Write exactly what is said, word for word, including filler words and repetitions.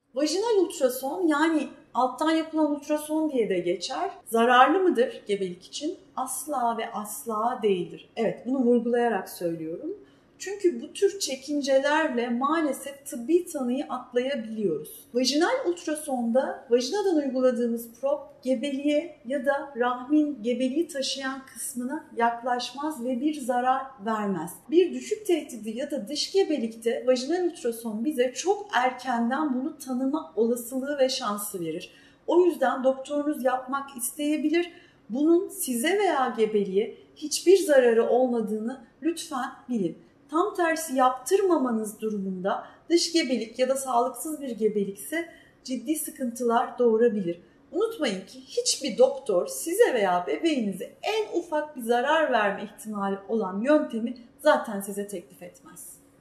Vajinal ultrason, yani alttan yapılan ultrason diye de geçer, zararlı mıdır gebelik için? Asla ve asla değildir. Evet, bunu vurgulayarak söylüyorum. Çünkü bu tür çekincelerle maalesef tıbbi tanıyı atlayabiliyoruz. Vajinal ultrasonda vajinadan uyguladığımız prop gebeliğe ya da rahmin gebeliği taşıyan kısmına yaklaşmaz ve bir zarar vermez. Bir düşük tehdidi ya da dış gebelikte vajinal ultrason bize çok erkenden bunu tanıma olasılığı ve şansı verir. O yüzden doktorunuz yapmak isteyebilir. Bunun size veya gebeliğe hiçbir zararı olmadığını lütfen bilin. Tam tersi yaptırmamanız durumunda dış gebelik ya da sağlıksız bir gebelikse ciddi sıkıntılar doğurabilir. Unutmayın ki hiçbir doktor size veya bebeğinize en ufak bir zarar verme ihtimali olan yöntemi zaten size teklif etmez.